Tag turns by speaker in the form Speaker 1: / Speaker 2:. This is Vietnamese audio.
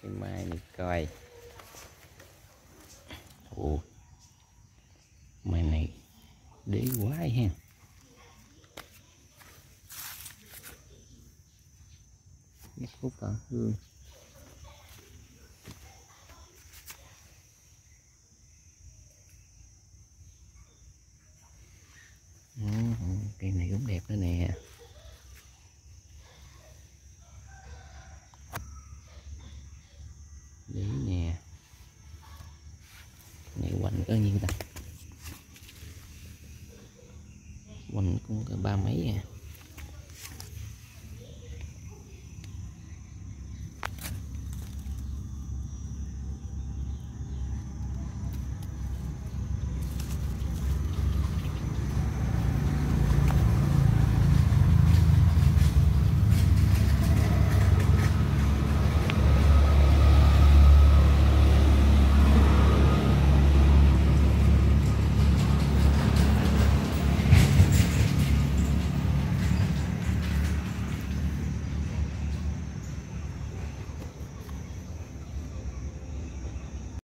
Speaker 1: Cây mai này coi. Ồ, mai này đế quái ha. Cái khúc tỏ hương. Cây này cũng đẹp đó nè. Đấy nè. Này quanh có nhiêu ta? Quanh cũng có ba mấy à.